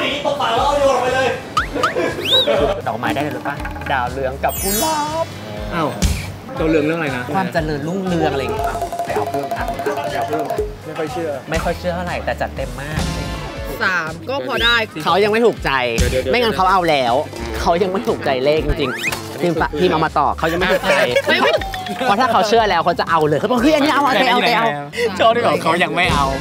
อย่างนี้ตกปากแล้วเอาโยนออกไปเลยดอกไม้ได้เลยหรือปะดาวเรืองกับกุหลาบอ้าวดาวเรืองเรื่องอะไรนะความเจริญรุ่งเรืองอะไรอย่างเงี้ยไปเอาเพิ่มค่ะเอาเพิ่มไม่ค่อยเชื่อเท่าไหร่แต่จัดเต็มมาก 3ก็พอได้เขายังไม่ถูกใจไม่งั้นเขาเอาแล้วเขายังไม่ถูกใจเลขจริงๆทีมเอามาต่อเขายังไม่ถูกใจเพราะถ้าเขาเชื่อแล้วเขาจะเอาเลยเขาบอกเฮ้ยอันนี้เอาโชว์ดีกว่าเขายังไม่เอา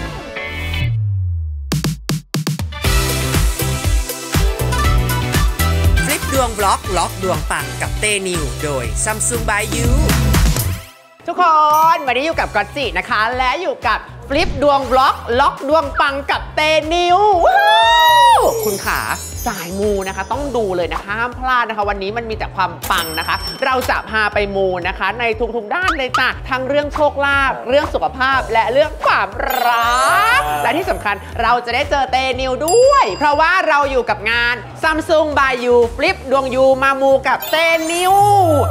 ฟลิปดวงบล็อกล็อกดวงปังกับเตนิวโดย Samsung by You ทุกคนวันนี้อยู่กับก๊อตจินะคะและอยู่กับฟลิปดวงบล็อกล็อกดวงปังกับเตนิวคุณขาสายมูนะคะต้องดูเลยนะคะห้ามพลาดนะคะวันนี้มันมีแต่ความปังนะคะเราจะพาไปมูนะคะในทุกๆด้านเลยจ้ะทั้งเรื่องโชคลาภเรื่องสุขภาพและเรื่องความรักและที่สำคัญเราจะได้เจอเตนิวด้วยเพราะว่าเราอยู่กับงาน Samsung by You ฟลิปดวงยูมามูกับเตนิว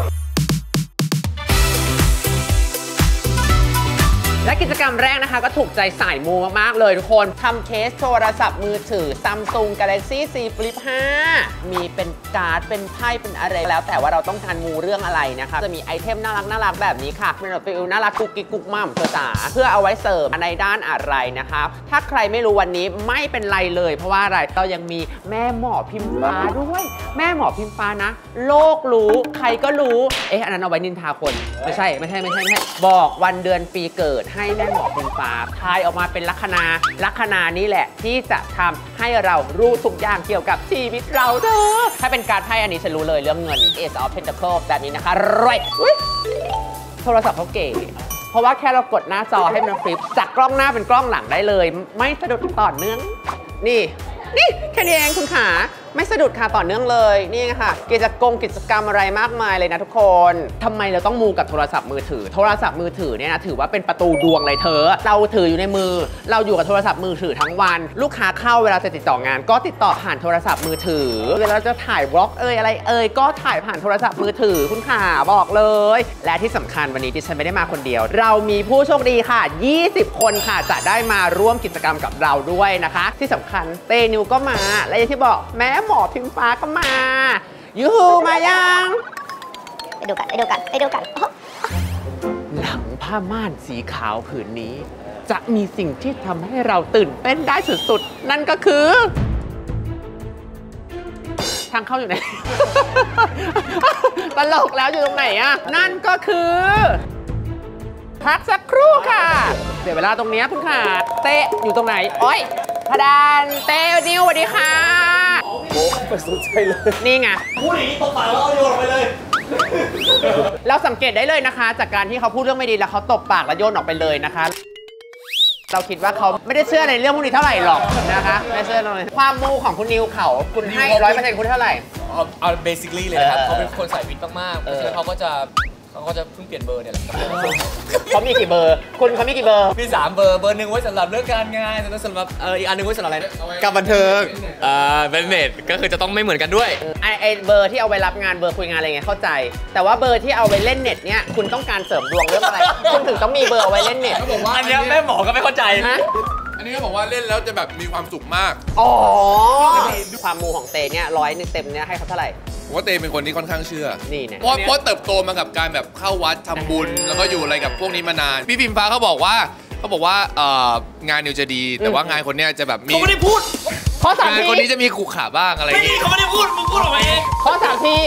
และกิจกรรมแรกนะคะก็ถูกใจสายมูมากๆเลยทุกคนทำเคสโทรศัพท์มือถือ Samsung Galaxy Z Flip 5 มีเป็นการ์ดเป็นไพ่เป็นอะไรแล้วแต่ว่าเราต้องการมูเรื่องอะไรนะคะจะมีไอเทมน่ารักแบบนี้ค่ะเป็นแบบฟิลน่ารักกุ๊กกิ๊กกุ๊กมั่มเธอจ๋าเพื่อเอาไว้เสริมในด้านอะไรนะคะถ้าใครไม่รู้วันนี้ไม่เป็นไรเลยเพราะว่าอะไรเรายังมีแม่หมอพิมฟ้าด้วยแม่หมอพิมฟ้านะโลกรู้ใครก็รู้อันนั้นเอาไว้นินทาคนไม่ใช่บอกวันเดือนปีเกิดให้แม่หมอพิมฟ้าทายออกมาเป็นลัคนานี่แหละที่จะทำให้เรารู้ทุกอย่างเกี่ยวกับชีวิตเราเด้อถ้าเป็นการไพ่อันนี้ฉันรู้เลยเรื่องเงิน Ace of Pentacles แบบนี้นะคะรวยโทรศัพท์เขาเก๋เพราะว่าแค่เรากดหน้าจอให้มันฟลิปจากกล้องหน้าเป็นกล้องหลังได้เลยไม่สะดุดต่อเนื่องนี่แค่นี้เองคุณขาไม่สะดุดค่ะต่อเนื่องเลยนี่ค่ะกิจกรรมอะไรมากมายเลยนะทุกคนทำไมเราต้องมูกับโทรศัพท์มือถือเนี่ยนะถือว่าเป็นประตูดวงเลยเธอเราถืออยู่ในมือเราอยู่กับโทรศัพท์มือถือทั้งวันลูกค้าเข้าเวลาจะติดต่องานก็ติดต่อผ่านโทรศัพท์มือถือเวลาจะถ่ายบล็อกอะไรก็ถ่ายผ่านโทรศัพท์มือถือคุณขาบอกเลยและที่สำคัญวันนี้ดิฉันไม่ได้มาคนเดียวเรามีผู้โชคดีค่ะ20 คนค่ะจะได้มาร่วมกิจกรรมกับเราด้วยนะคะที่สำคัญเตนิวก็มาและอย่างที่บอกแม้หมอพิมฟ้าก็มายูฮูมายังไปดูกันหลังผ้าม่านสีขาวผืนนี้จะมีสิ่งที่ทำให้เราตื่นเต้นได้สุดๆนั่นก็คือทางเข้าอยู่ไหน ตลกแล้วอยู่ตรงไหนอะนั่นก็คือพักสักครู่ค่ะเดี๋ยวเวลาตรงนี้คุณค่ะเตะอยู่ตรงไหนโอ๊ยพดานเตนิวสวัสดีค่ะโอ้ไม่สนใจเลยนี่ไงพูดอย่างนี้ตกปากแล้วเอาโยนออกไปเลยเราสังเกตได้เลยนะคะจากการที่เขาพูดเรื่องไม่ดีแล้วเขาตบปากแล้วโยนออกไปเลยนะคะเราคิดว่าเขาไม่ได้เชื่อในเรื่องพวกนี้เท่าไหร่หรอกนะคะไม่เชื่อเลยความมูของคุณนิวเขาคุณให้100%คุณเท่าไหร่เอา basically เลยนะครับเขาเป็นคนสายวิทย์มากๆเพราะฉะนั้นเขาก็จะเพิ่งเปลี่ยนเบอร์เนี่ยแหละเขามีกี่เบอร์คุณเขามีกี่เบอร์มี3 เบอร์หนึ่งไว้สำหรับเรื่องการงานแล้วสำหรับอีกอันนึงไว้สำหรับอะไรการบันเทิงเป็นเน็ตก็คือจะต้องไม่เหมือนกันด้วยไอเบอร์ที่เอาไว้รับงานเบอร์คุยงานอะไรเงี้ยเข้าใจแต่ว่าเบอร์ที่เอาไว้เล่นเน็ตเนี่ยคุณต้องการเสริมดวงเรื่องอะไรคุณถึงต้องมีเบอร์เอาไว้เล่นเน็ตอันนี้แม่หมอก็ไม่เข้าใจนะอันนี้ก็บอกว่าเล่นแล้วจะแบบมีความสุขมากอ๋อความมูของเตเนี่ย100เต็มเนี่ยให้เขาเท่าไหร่ผมว่าเตเป็นคนที่ค่อนข้างเชื่อนี่เนี่ยเพราะเติบโตมากับการแบบเข้าวัดทำบุญแล้วก็อยู่อะไรกับพวกนี้มานานพี่พิมฟ้าเขาบอกว่างานนิวจะดีแต่ว่างานคนเนี้ยจะแบบมีเขาไม่ได้พูดงานคนนี้จะมีขู่ขาบ้างอะไรไม่เขาไม่ได้พูดมึงพูดออกมาเองข้อ3ที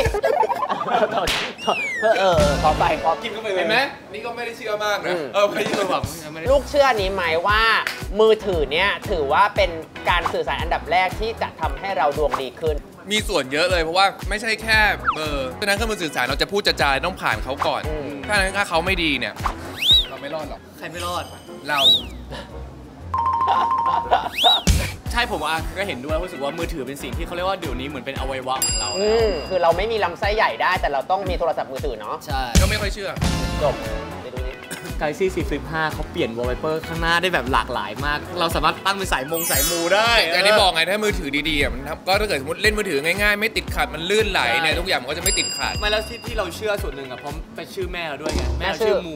ขอไปกินเข้าไปเลยเห็นไหมนี่ก็ไม่ได้เชื่อมากนะไม่ได้แบบลูกเชื่อนี้ไหมว่ามือถือเนี่ยถือว่าเป็นการสื่อสารอันดับแรกที่จะทำให้เราดวงดีขึ้นมีส่วนเยอะเลยเพราะว่าไม่ใช่แค่เบอร์ฉะนั้นเครื่องมือสื่อสารเราจะพูดจะจาต้องผ่านเขาก่อนถ้าเขาไม่ดีเนี่ยเราไม่รอดหรอกใครไม่รอดเราใช่ผมก็เห็นด้วยรู้สึกว่ามือถือเป็นสิ่งที่เขาเรียกว่าเดี๋ยวนี้เหมือนเป็นอวัยวะของเราคือเราไม่มีลำไส้ใหญ่ได้แต่เราต้องมีโทรศัพท์มือถือเนาะใช่ก็ไม่ค่อยเชื่อจบไปดูนี่ Galaxy Z Flip 5เขาเปลี่ยนวอลเปเปอร์ข้างหน้าได้แบบหลากหลายมากเราสามารถตั้งเป็นสายมูได้แต่ที่บอกไงถ้ามือถือดีๆมันก็ถ้าเกิดสมมติเล่นมือถือง่ายๆไม่ติดขัดมันลื่นไหลเนี่ยทุกอย่างมันก็จะไม่ติดขัดไม่แล้วที่เราเชื่อส่วนหนึ่งเพราะเป็นชื่อแม่เราด้วยไงแม่ชื่อมู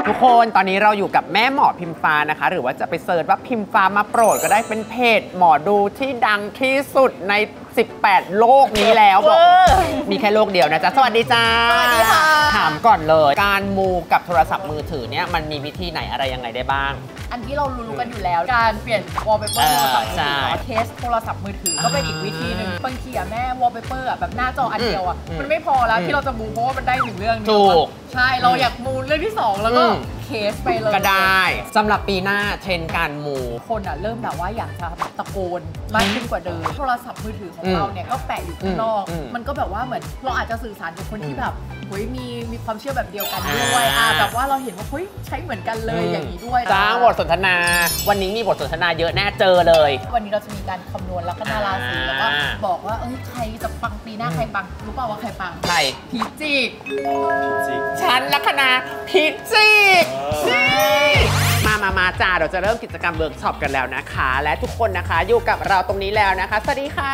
ทุกคนตอนนี้เราอยู่กับแม่หมอพิมฟ้านะคะหรือว่าจะไปเสิร์ชว่าพิมฟ้ามาโปรดก็ได้เป็นเพจหมอดูที่ดังที่สุดใน18โลกนี้แล้วบอกมีแค่โลกเดียวนะจ๊ะสวัสดีจ้าสวัสดีค่ะถามก่อนเลยการมูกับโทรศัพท์มือถือเนี่ยมันมีวิธีไหนอะไรยังไงได้บ้างอันที่เรารู้กันอยู่แล้วการเปลี่ยน wallpaper โทรศัพท์มือถือเทสโทรศัพท์มือถือก็เป็นอีกวิธีหนึ่งบางทีอะแม่ wallpaper อะแบบหน้าจออันเดียวอะมันไม่พอแล้วที่เราจะมูเพราะว่ามันได้1เรื่องถูกใช่เราอยากมูเรื่องที่2แล้วก็เคสไปเลยก็ได้สำหรับปีหน้าเทรนการมูคนอะเริ่มแบบว่าอยากจะตะโกนมากขึ้นกว่าเดิมโทรศัพท์มือถือของเราเนี่ยก็แปะอยู่ข้างนอกมันก็แบบว่าเหมือนเราอาจจะสื่อสารกับคนที่แบบเฮ้ยมีความเชื่อแบบเดียวกันด้วยแบบว่าเราเห็นว่าเฮ้ยใช้เหมือนกันเลยอย่างนี้ด้วยจ้างบทสนทนาวันนี้มีบทสนทนาเยอะแน่เจอเลยวันนี้เราจะมีการคำนวณลัคนาราศีแล้วก็บอกว่าใครจะปังปีหน้าใครปังรู้เปล่าว่าใครปังใครพิจิกฉันลัคนาพิจิกมาจ้าเราจะเริ่มกิจกรรมเวิร์กช็อปกันแล้วนะคะและทุกคนนะคะอยู่กับเราตรงนี้แล้วนะคะสวัสดีค่ะ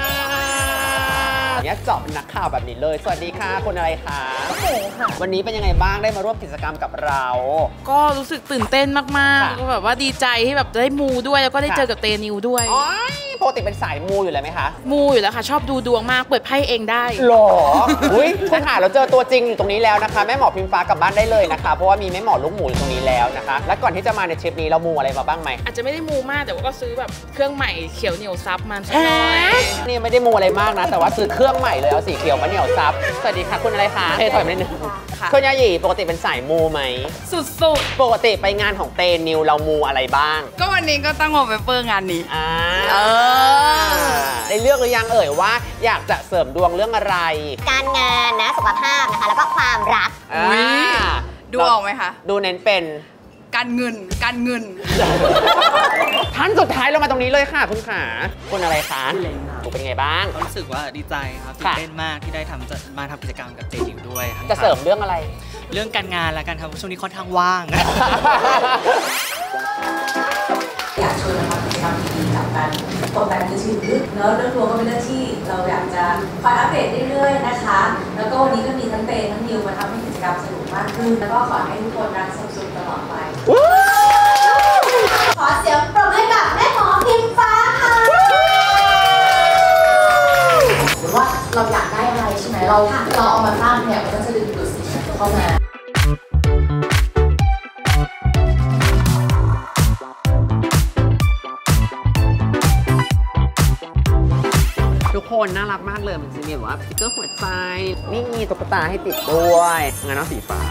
เนี่ยเจาะนักข่าวแบบนี้เลยสวัสดีค่ะคนอะไรคะโอ้โหค่ะวันนี้เป็นยังไงบ้างได้มาร่วมกิจกรรมกับเราก็รู้สึกตื่นเต้นมากๆก็แบบว่าดีใจที่แบบได้มูด้วยแล้วก็ได้เจอกับเตนิวด้วยปกติเป็นสายมูอยู่เลยไหมคะมูอยู่แล้วค่ะชอบดูดวงมากเปิดไพ่เองได้หรออุ้ยคุณค่ะเราเจอตัวจริงอยู่ตรงนี้แล้วนะคะแม่หมอพิมฟ้ากลับบ้านได้เลยนะคะเพราะว่ามีแม่หมอลูกหมูอยู่ตรงนี้แล้วนะคะและก่อนที่จะมาในทริปนี้เรามูอะไรมาบ้างไหมอาจจะไม่ได้มูมากแต่ว่าก็ซื้อแบบเครื่องใหม่เขียวเหนียวซับมันสักหน่อยนี่ไม่ได้มูอะไรมากนะแต่ว่าซื้อเครื่องใหม่เลยเอาสีเขียวมาเหนียวซับสวัสดีค่ะคุณอะไรคะเฮ้ยถอยมานิดนึงคุณยาหยีปกติเป็นสายมูไหมสุดๆปกติไปงานของเตนิวเรามูอะไรบ้างก็วันนี้ก็ตั้งวอลเปเปอร์งานนี้ได้เลือกหรือยังเอ่ยว่าอยากจะเสริมดวงเรื่องอะไรการงานนะสุขภาพนะคะแล้วก็ความรักดูออกไหมคะดูเน้นเป็นการเงินท่านสุดท้ายเรามาตรงนี้เลยค่ะคุณขาคุณอะไรคะเป็นไงบ้างรู้สึกว่าดีใจครับตื่นเต้นมากที่ได้มาทำกิจกรรมกับเจนิวด้วยจะเสริมเรื่องอะไรเรื่องการงานและการทำช่วงนี้ค่อนข้างว่างอยากชวนมาทำกิจกรรมดีๆกับการตกแต่งมือถือแล้วเรื่องดวงก็เป็นเรื่องที่เราอยากจะคอยอัปเดตเรื่อยๆนะคะแล้วก็วันนี้ก็มีทั้งเตทั้งนิวมาทำให้กิจกรรมสนุกมากขึ้นแล้วก็ขอให้ทุกคนรักสนุกตลอดไปขอเสียงปรบมือให้กับแม่หมอพิมฟ้าค่ะหรือว่าเราอยากได้อะไรใช่ไหมเราเอามาตั้งเนี่ยมันก็จะดึงดูดสิ่งนั้นเข้ามาทุกคนน่ารักมากเลยมันจะมีแบบว่าสติ๊กเกอร์หัวใจนี่มีตุ๊กตาให้ติดด้วยงานน้องสีฟ้า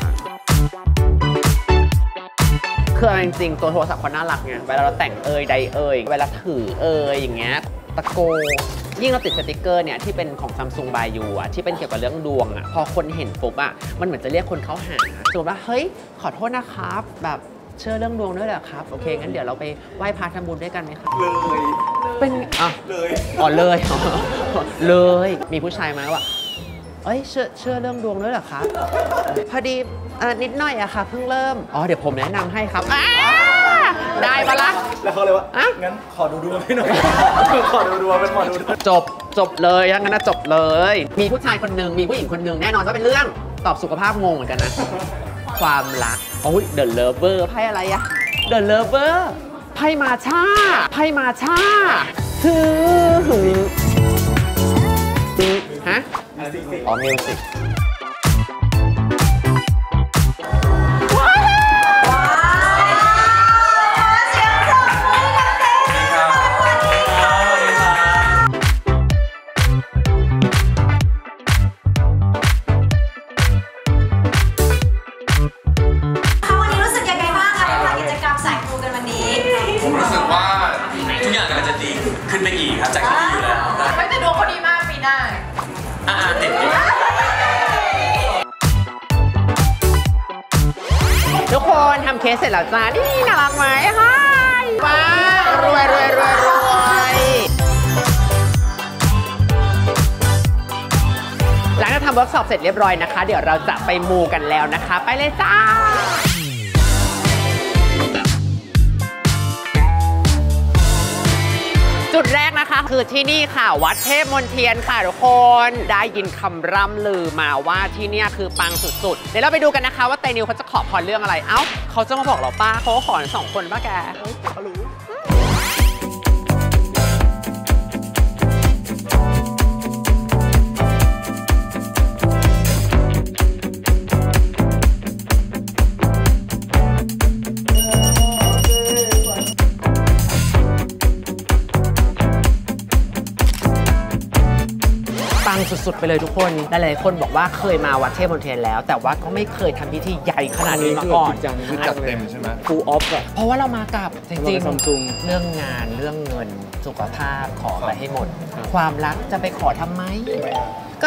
คือจริงๆตัวโทรศัพท์เขาน่ารักไงเวลาเราแต่งใดเวลาถืออย่างเงี้ยตะโกยิ่งเราติดสติ๊กเกอร์เนี่ยที่เป็นของ Samsung by You อ่ะที่เป็นเกี่ยวกับเรื่องดวงอ่ะพอคนเห็นปุ๊บอ่ะมันเหมือนจะเรียกคนเข้าหาสมมติว่าเฮ้ยขอโทษนะครับแบบเชื่อเรื่องดวงด้วยเหรอครับโอเคงั้นเดี๋ยวเราไปไหว้พระทำบุญด้วยกันไหมครับเลยเป็นเลยมีผู้ชายมาว่าเชื่อเรื่องดวงด้วยเหรอครับพอดีนิดหน่อยอะค่ะเพิ่งเริ่มเดี๋ยวผมแนะนำให้ครับได้ปะล่ะแล้วเขาเลยว่างั้นขอดูดวงให้หน่อยขอดูดวงเป็นหมอดูจบเลยงั้นนะจบเลยมีผู้ชายคนหนึ่งมีผู้หญิงคนหนึ่งแน่นอนว่าเป็นเรื่องตอบสุขภาพงงเหมือนกันนะความรักThe Lover ไพ่อะไรอะ The Lover ไพ่มาช่าฮะมิวสิกขึ้นไปอีกครับจากที่ดีอยู่แล้วไม่แต่ดวงเขาดีมากปีหน้าติดทุกคนทำเคสเสร็จแล้วจ้านี่น่ารักไหมคะว้ารวยหลังจากทำเวิร์กช็อปเสร็จเรียบร้อยนะคะเดี๋ยวเราจะไปมูกันแล้วนะคะไปเลยจ้าจุดแรกนะคะคือที่นี่ค่ะวัดเทพมนเทียนค่ะทุกคนได้ยินคำร่ำลือมาว่าที่นี่คือปังสุดๆเดี๋ยวเราไปดูกันนะคะว่าเตนิวเขาจะขอพรเรื่องอะไรเอ้าเขาจะมาบอกเราป้าเขาขอ2 คนป้าแกเขารู้ปังสุดๆไปเลยทุกคนหลายๆคนบอกว่าเคยมาวัดเทพมนเทียนแล้วแต่ว่าก็ไม่เคยทำพิธีใหญ่ขนาดนี้มาก่อนคือจัดเต็มใช่ไหมฟูลออฟอะเพราะว่าเรามากับจริงซัมซุงๆเรื่องงานเรื่องเงินสุขภาพขอไปให้หมด ความรักจะไปขอทำไมก็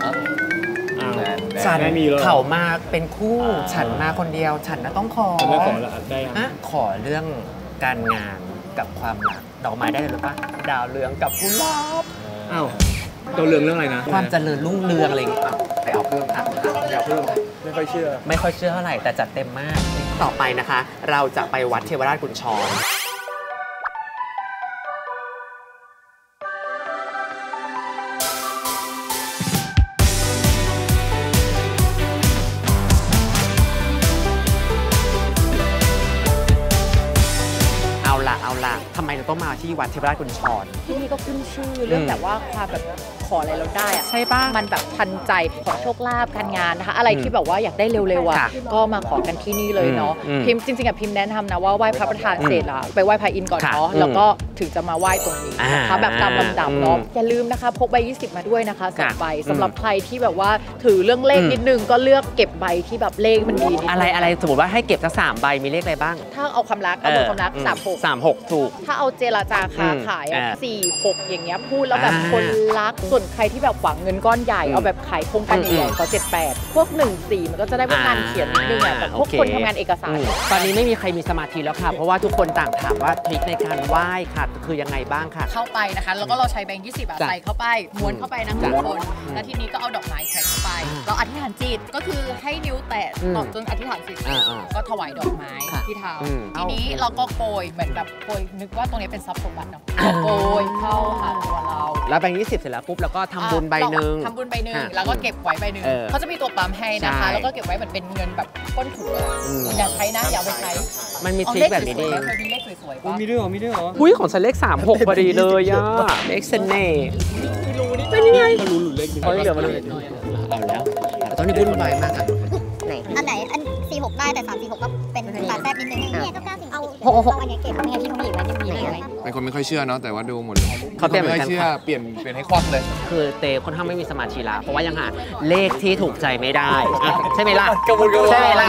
ฉันไม่มีเลยเขามาเป็นคู่ฉันมาคนเดียวฉันน่ะต้องขอจะไม่ขอละได้ยังอะขอเรื่องการงานกับความรักดอกไม้ได้เลยหรือปะดาวเรืองกับกุหลาบอ้าวเราเรื่องอะไรนะความเจริญรุ่งเรืองอะไรอย่างเงี้ยไปเอาเพิ่มค่ะอย่าเพิ่มไม่ค่อยเชื่อไม่ค่อยเชื่อเท่าไหร่แต่จัดเต็มมากต่อไปนะคะ เราจะไปวัดเทวราชกุญชรเอาละทำไมเราต้องมาที่วัดเทวราชกุญชรที่นี่ก็ขึ้นชื่อเรื่องแบบว่าความแบบขออะไรเราได้อะใช่ป่ะมันแบบทันใจขอโชคลาภการงานนะคะอะไรที่แบบว่าอยากได้เร็วๆอ่ะค่ะก็มาขอกันที่นี่เลยเนาะอืมพิมพ์จริงๆอะพิมพ์แนะนำนะว่าไหว้พระประธานเสร็จแล้วไปไหว้พระอินทร์ก่อนค่ะเนาะแล้วก็ถึงจะมาไหว้ตรงนี้นะคะอ่าแบบตามลำดับเนาะอืมอย่าลืมนะคะพกใบ20มาด้วยนะคะสองค่ะใบสำหรับใครที่แบบว่าถือเรื่องเลขนิดนึงก็เลือกเก็บใบที่แบบเลขมันดีนิดนึงอะไรสมมติว่าให้เก็บสัก3 ใบมีเลขอะไรบ้างถ้าเอาความรักเอาเบอร์ความรัก36 ถูกถ้าเอาเจรจาค้าขายอะอ่า 4-6 อย่างเงี้ยพูดแล้วแบบอ่าคนรักส่วนใครที่แบบหวังเงินก้อนใหญ่เอาแบบขายโครงการใหญ่ๆก็7-8พวก1-4มันก็จะได้พวกงานเขียนนิดนึงอะแบบพวกคนทำงานเอกสารตอนนี้ไม่มีใครมีสมาธิแล้วค่ะ เพราะว่าทุกคนต่างถามว่าทริคในการไหว้ค่ะคือยังไงบ้างค่ะเข้าไปนะคะแล้วก็เราใช้แบงค์20 จ้ะใส่เข้าไปม้วนเข้าไปนะคะจ้ะทุกคนแล้วทีนี้ก็เอาดอกไม้ใส่เข้าไปเราอธิษฐานจิตก็คือให้นิ้วแตะต่อจนอธิษฐานจิต ก็ถวายดอกไม้ค่ะที่เท้าอืมทีนี้เราก็โกยเหมือนแบบโกยนึกว่าตรงนี้เป็นทรัพย์สมบัติเนาะโกยเข้าหาตัวเราแล้วแบงค์20 เสร็จแล้วปุ๊บแล้วก็ทำบุญใบหนึ่งทำบุญใบหนึ่งค่ะแล้วก็เก็บไว้ใบหนึ่งเออเขาจะมีตัวปั๊มให้นะคะใช่แล้วก็เก็บไว้เหมือนเป็นเงินแบบก้นถุงอะอืมอย่าใช้นะอย่าเอาไปใช้มันมีเอาทริคเลขแบบนี้สเอวยๆงเคยมีเลขสวยๆป่ะมีด้วยเหรอมีด้วยเหรอหุ้ยของฉันเลข36พอดีเลยอ่ะเลขเสน่ห์เป็นยังไงก็รู้หลุดเลขหนึ่งเขาเหลือมาเลยเอาแล้วตอนนี้วุ่นวายมากอ่ะอันไหนอัน 46 ได้แต่ 346 ก็เป็นฝาแฝดนิดนึงเนี่ยก็9เอา 6 อันนี้เก็บไม่งั้นที่เขาไม่อยู่มันยังมีอะไรเป็นคนไม่ค่อยเชื่อเนาะแต่ว่าดูหมดเลยเขาเปลี่ยนเหมืไม่อนค่อยกันเชื่อค่ะเปลี่ยนให้ควักเลยคือเตค่อนข้างไม่มีสมาธิละเพราะว่ายังหาเลขที่ถูกใจไม่ได้อ่ะใช่ไหมล่ะกระวนกระวายใช่ไหมล่ะ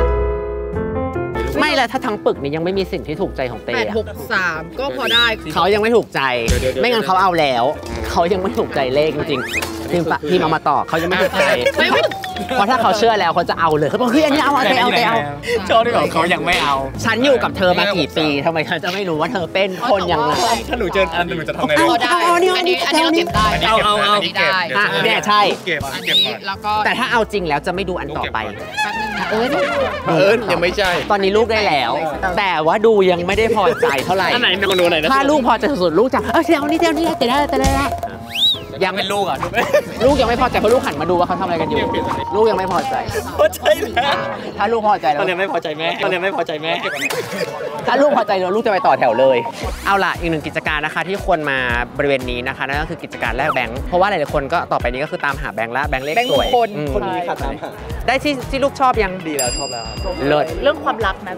ไม่ละถ้าทั้งปึกนี้ยังไม่มีสิ่งที่ถูกใจของเตอะ 863 ก็พอได้เขายังไม่ถูกใจ ไม่งั้นเขาเอาแล้ว เขายังไม่ถูกใจเลขจริงๆพี่มาต่อเขายังไม่ถูกใจเพราะถ้าเขาเชื่อแล้วเขาจะเอาเลยเขาบอกเฮ้ยอันนี้เอาเตเอาโชว์ที่บอกเขายังไม่เอาฉันอยู่กับเธอมากี่ปีทำไมฉันจะไม่รู้ว่าเธอเป็นคนยังไงถ้าหนูเจออันหนูจะทำไงพอได้เอานี่อันนี้เราเก็บได้เอาอันนี้ได้อ่ะเนี่ยใช่เก็บอันเก็บนี้ก่อนแล้วก็แต่ถ้าเอาจริงแล้วจะไม่ดูอันต่อไปแป๊บนึงนะยังไม่ใช่ตอนนี้ลูกได้แล้ว แต่ว่าดูยังไม่ได้พอใจเท่าไหร่อันไหนเป็นคนดูไหนนะถ้าลูกพอใจสุดๆลูกจะเดี๋ยวนี้แต่ได้ยังเป็นลูกอ่ะลูกยังไม่พอใจเพราะลูกหันมาดูว่าเขาทำอะไรกันอยู่ ลูกยังไม่พอใจพอใจแล้วถ้าลูกพอใจตแล้อวนนี้ไม่พอใจแม่ตอนนี้ไม่พอใจแม่ถ้าลูกพอใจแล้วลูกจะไปต่อแถวเลย เอาล่ะอีกหนึ่งกิจการนะคะที่ควรมาบริเวณนี้นะคะนั่นก็คือกิจการแลกแบงค์เพราะว่าหลายๆคนก็ต่อไปนี้ก็คือตามหาแบงค์และแบงค์เลขแบงค์สมวยงคลอืมคนนี้ค่ะตามหาได้ที่ลูกชอบยังดีแล้วชอบแล้วครับเลิศเรื่องความรักนะ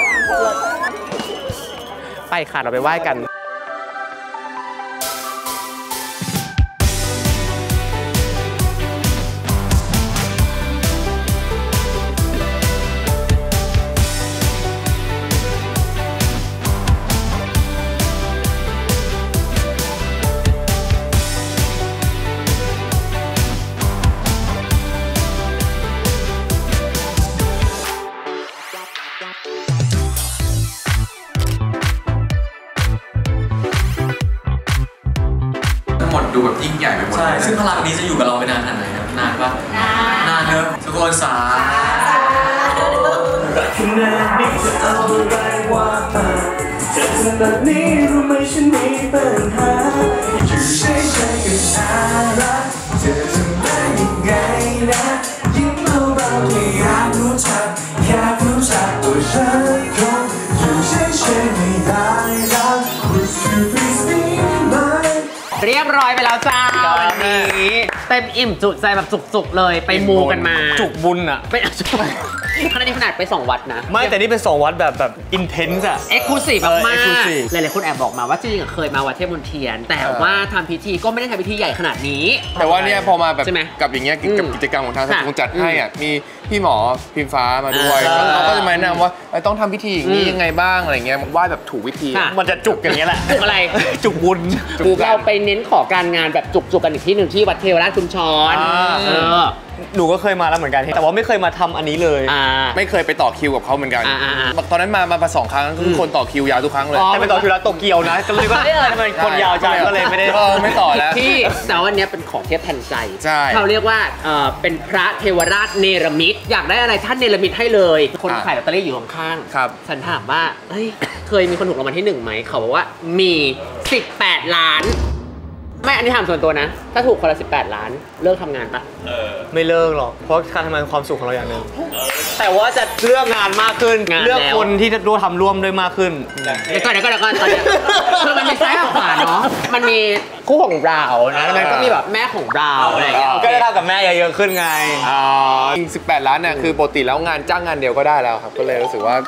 ไปค่ะเราไปไหว้กันทั้งหมดดูแบบยิ่งใหญ่ไปหมดใช่ซึ่งพลังนี้จะอยู่กับเราไปนานขนาดไหนครับนานปะนานเนอะทุกคนสาแบบนี้รู้ไหมฉันมีปัญหานะยิ้มเบาๆที่อยากรู้จักตัวฉันคงอยู่เฉยๆไม่ได้แล้ว Would you please be mine เรียบร้อยไปแล้วจ้าวันนี้เต็มอิ่มจุใจแบบจุกๆเลยไปมูกันมาจุกบุญอ่ะเป็นขนาดนี้ขนาดไป2 วัดนะไม่แต่นี่เป็น2 วัดแบบอินเทนส์อะเอ็กซ์คลูซีฟมาก exclusive หลายๆคนแอบบอกมาว่าจริงๆเคยมาวัดเทพมนเทียน แต่ว่าทำพิธีก็ไม่ได้ทำพิธีใหญ่ขนาดนี้แต่ว่าเนี่ยพอมาแบบใช่ไหมกับอย่างเงี้ยกับกิจกรรมของทางสังคมจัดให้อ่ะมีพี่หมอพิมฟ้ามาด้วยใช่เขาก็จะมาแนะนำว่าต้องทำพิธีอย่างนี้ยังไงบ้างอะไรเงี้ยไหว้แบบถูกวิธีมันจะจุกอย่างเงี้ยแหละจุกอะไรจุกบุญเราไปเน้นขอการงานแบบจุกๆกันอีกที่หนึ่งที่วัดเทวราชคุณชรหนูก็เคยมาแล้วเหมือนกันแต่ว่าไม่เคยมาทำอันนี้เลยไม่เคยไปต่อคิวกับเขาเหมือนกันตอนนั้นมา2 ครั้งก็คือคนต่อคิวยาวทุกครั้งเลยแต่ไปต่อคิวแล้วโตเกียวนะก็เลยว่าทำไมคนยาวจังก็เลยไม่ได้ไม่ต่อแล้วที่แต่วันนี้เป็นของเทพทันใจใช่เขาเรียกว่าเป็นพระเทวราชเนรมิตอยากได้อะไรท่านเนรมิตให้เลยคนขายลอตเตอรี่อยู่ข้างๆครับฉันถามว่าเฮ้ยเคยมีคนถูกรางวัลที่1ไหมเขาบอกว่ามี18 ล้านไม่อันนี้ถามส่วนตัวนะถ้าถูกคนละ18 ล้านเลิกทำงานปะไม่เลิกหรอกเพราะการทำงานความสุขของเราอย่างหนึ่งแต่ว่าจะเลือกงานมากขึ้นเลือกคนที่จะร่วมทำร่วมด้วยมากขึ้นเดี๋ยวก่อนตอนนี้คือมันมีซ้ายกับขวาเนาะมันมีคู่ของเรานะแล้วมันก็มีแบบแม่ของเราอะไรอย่างเงี้ยก็ได้เท่ากับแม่เยอะๆขึ้นไง 18 ล้านเนี่ยคือปกติแล้วงานจ้างงานเดียวก็ได้แล้วครับก็เลยรู้สึกว่า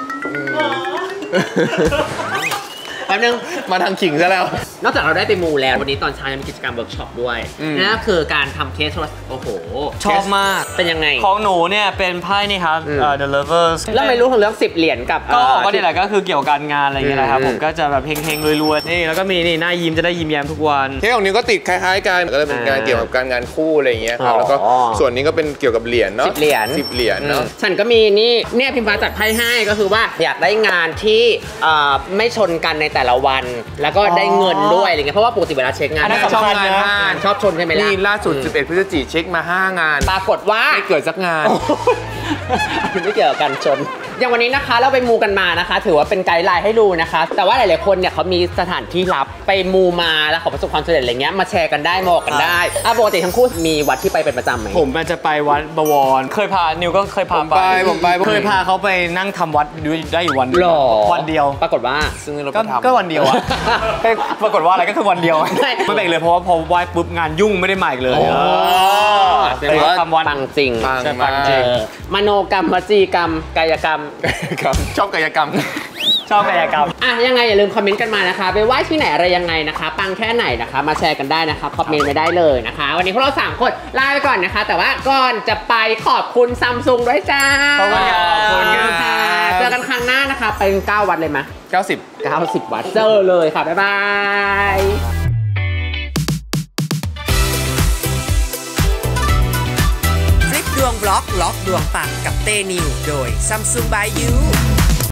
แป๊บนึงมาทางขิงซะแล้วนอกจากเราได้ไปมูแล้ววันนี้ตอนเช้ายังมีกิจกรรมเวิร์กช็อปด้วยนั่นคือการทำเคสโทรศัพท์โอ้โหชอบมากเป็นยังไงของหนูเนี่ยเป็นไพ่นี่ครับThe Lovers แล้วไม่รู้ของเรื่อง10 เหรียญกับก็นี่แหละก็คือเกี่ยวกับการงานอะไรอย่างเงี้ยนะครับผมก็จะแบบเฮงๆรวยๆนี่แล้วก็มีนี่หน้ายิ้มจะได้ยิ้มแย้มทุกวันเคสของนี้ก็ติดคล้ายๆกันก็จะเป็นงานเกี่ยวกับการงานคู่อะไรอย่างเงี้ยครับแล้วก็ส่วนนี้ก็เป็นเกี่ยวกับเหรียญเนาะ10 เหรียญเนาะฉันก็มีนี่เนี่ยพิมพ์ฟ้าจัดไพ่ให้ก็คือว่าอยากได้งานที่ไม่ชนกันในแต่ละวันแล้วก็ได้เงินด้วยอะไรเงี้ยเพราะว่าปกติเวลาเช็คงานชอบงานชอบชนใช่ไหมล่ะนี่ล่าสุด11 พฤศจิกายนเช็คมา5 งานปรากฏว่าไม่เกิดสักงานไม่เกี่ยวกับการชนอย่างวันนี้นะคะเราไปมูกันมานะคะถือว่าเป็นไกด์ไลน์ให้ดูนะคะแต่ว่าหลายๆคนเนี่ยเขามีสถานที่ลับไปมูมาแล้วเขาประสบความสำเร็จอะไรเงี้ยมาแชร์กันได้มาบอกกันได้ปกติทั้งคู่มีวัดที่ไปเป็นประจำไหมผมจะไปวัดบวรเคยพานิวก็เคยพาไปเคยพาเขาไปนั่งทำวัดได้อยู่วันเดียวปรากฏว่าซึ่งเราก็วันเดียวอะปรากฏว่าอะไรก็คือวันเดียวไม่แบ่งเลยเพราะว่าพอไหว้ปุ๊บงานยุ่งไม่ได้มาอีกเลยแต่ว่าทำวัดปังจริงมโนกรรมวจีกรรมกายกรรมชอบกายกรรมยังไงอย่าลืมคอมเมนต์กันมานะคะไปไหว้ที่ไหนอะไรยังไงนะคะปังแค่ไหนนะคะมาแชร์กันได้นะคะคอมเมนต์มาได้เลยนะคะวันนี้พวกเรา3 คนลาไปก่อนนะคะแต่ว่าก่อนจะไปขอบคุณซัมซุงด้วยจ้าขอบคุณค่ะเจอกันครั้งหน้านะคะไป9 วัดเลยมั้ย90 วัดเจอเลยค่ะบ๊ายบายดวงบล็อกล็อกดวงปังกับเตนิวโดย Samsung by You